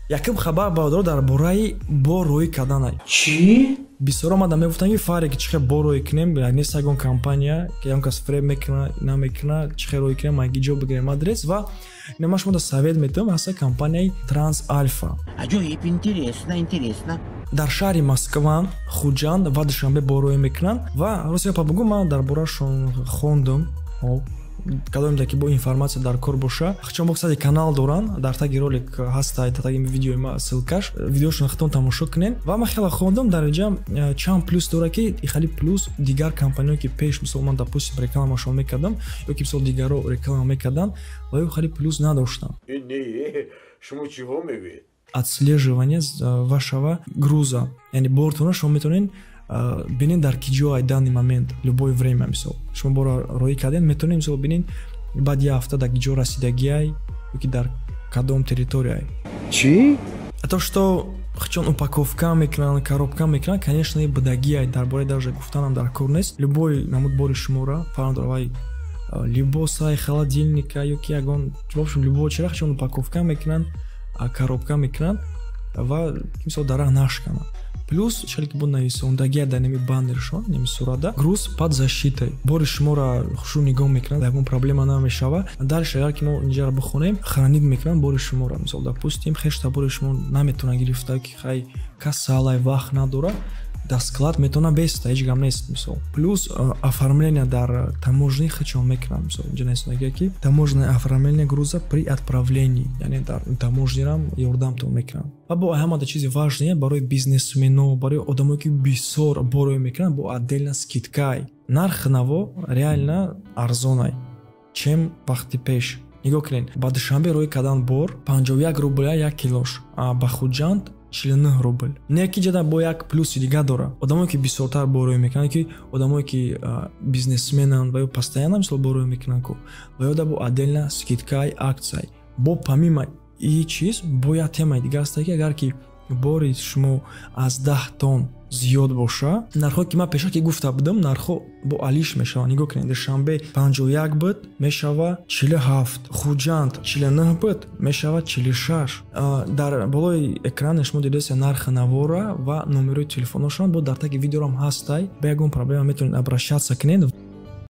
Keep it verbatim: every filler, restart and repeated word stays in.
яким хабар бардор дар бораи борроӣ карданай. Чӣ? Бисёр омада мегуфтанд ки фарре ки чӣ хел борроӣ кунем, нест ягон компания ки ягон кас фреб мекуна, намекуна, чӣ хел роӣ кунем, маги ҷо бигирем адрес ва нема шумо да совет метавам ҳаста компанияи Транс Альфа. Аҷоиб, интересно, интересно. Дар шаҳри Москва, Хуҷанд ва Душанбе борроӣ мекунанд ва росте гапа бигӯям, ман дар борашон хондам. Кадом ки бо информация дар кор боша. Чон боксади канал доран, дар таги ролик ҳаста, дар таги видеои ма ссилкаш, видеошон хатон тамошо кунен. Ва ман хеле хондам дар инҷа чанд плюс дора ки хали плюс дигар компаниҳое ки пеш мисол ман допустим рекламашон мекардам, ё ки мисол дигаро реклама мекарданд ва ё хали плюс надоштанд. Не, шумо чиҳо мегӯед? Отслеживание вашего груза. Яъни бортона шумо метавонед бинед дар ки ҷои данный момент любое время мисол шумо боро роӣ кардем метавонед мисол бинед баъди ҳафта дар ки ҷо расидагиай ёки дар кадом территорияй. Чӣ? А то что чон упаковка мекунанд, коробка мекунанд, конечно и бадагиай дар бораи даже гуфтанам дар кор нест. Любой намуд бори шуморо фармдоравай либосай, холодильника ёки ягон в общем любой чиро чон упаковка мекунанд, коробка мекунанд ва мисол дарах нашкана. Плюс шалки буд нависондагия дар нами баннершон нами сурада груз под защитой. Бори шуморо хушу нигоҳ мекунанд, ягон проблема намешава. Дальше агар ки мо инҷаро бихонем, хранид мекунанд бори шуморо. Мисол допустим хешта бори шумо наметавонад гирифта ки хай касалай вақт надора, дар склад метавонад беста, ҳеҷ гап нест мисол. Плюс оформление дар таможни хичон мекунанд. Мисол инҷа нависондагия ки таможенное оформление груза при отправлении, яъне дар таможнирам ёрдамтон мекунанд. Ва бо ҳамада чизи важное барои бизнесмено, барои одамое ки бисёр борроӣ мекунанд, бо отдельно скидкай. Нарх наво реально арзонай, чем вақти пеш. Нигоҳ кунед, ба Душанбе роӣ кардан бор панҷоҳу як рубл як килош, а ба Хуҷанд чилу нӯҳ рубл. Не ки ҷада бо як плюси дига дора. Одамое ки бисёртар борроӣ мекунанд, ки одамое ки бизнесменанд ва ё постоянно мисол борроӣ мекунанд, ку ва ёда бо отдельно скидкаи аксияй. Бо помимо и чиз бояд темаи дига аст ки агар ки бори шумо аз даҳ тонн зиёд боша, нархҳо ки ман пеша ки гуфта будам, нархҳо бо алиш мешава. Нигоҳ кунед, Душанбе панҷоҳу як бит мешава чилу ҳафт, Хуҷанд чилу нӯҳ бит мешава чилу шаш. Дар болои экране шумо дидест нархи навора ва номерои телефоношон бо дар таги видеорам ҳастай. Ба ягон проблема метавонед обращаться кунед.